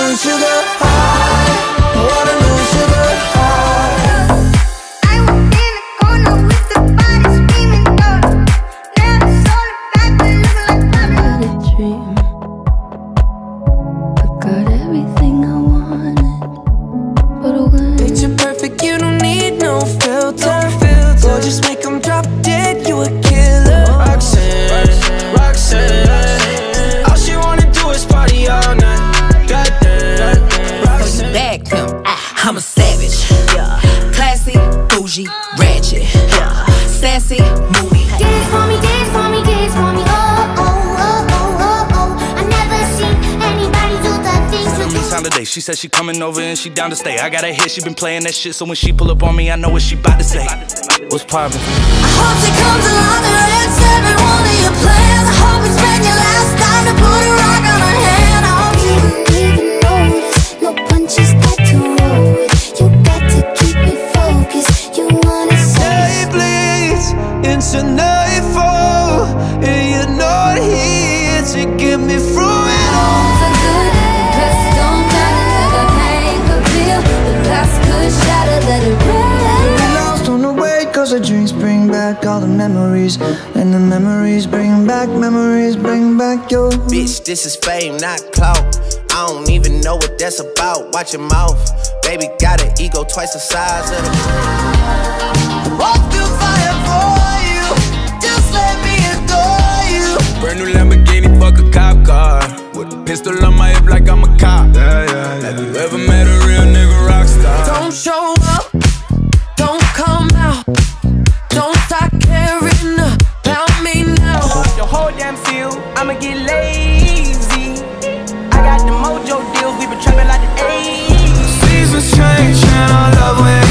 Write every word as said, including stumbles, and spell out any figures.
watermelon sugar high, watermelon sugar high. I was in the corner with the body screaming out. Never saw the back, but looking like Pablo. Got a dream, I got everything I wanted, but when Picture perfect, you don't need no filter, filter. Or just make them drop dead, you a killer. Roxanne, Roxanne, Roxanne. All she wanna do is party all night. Goddamn, Roxanne. Bag pimp, I'm a savage. Yeah. Classy, bougie, ratchet. Yeah. Sassy, moody. Dance for me, dance for me, dance for me. Oh, oh, oh, oh, oh, oh. I never seen anybody do the things you do. Holiday, she said she coming over and she down to stay. I got her hit, she been playing that shit, so when she pull up on me, I know what she bout to say. What's poppin'? I hope she comes along and hits every one of your plans. I hope we spend your last time to put a rock on her hand. I hope you don't even notice. No punches got to roll with. You got to keep me focused. You wanna say Day bleeds into nightfall, and you're not here to get me through it all. so good, press don't matter, like a pain could feel. The glass could shatter, let it rain. Lost on the way, cause the drinks bring back all the memories, and the memories bring back, memories bring back your. Bitch, this is fame, not clout. I don't even know what that's about. Watch your mouth. Baby got an ego twice the size of the. Walk through fire for you. Just let me adore you. Brand new Lamborghini, fuck a cop car. With a pistol on my hip like I'm a cop. Yeah, yeah, yeah. Have you ever met a real nigga rock star? Don't show up, don't come out, don't start caring about me now. The whole damn field, I'ma get lazy. I got the mojo deals, we been trapping like the eighties. Seasons change and our love went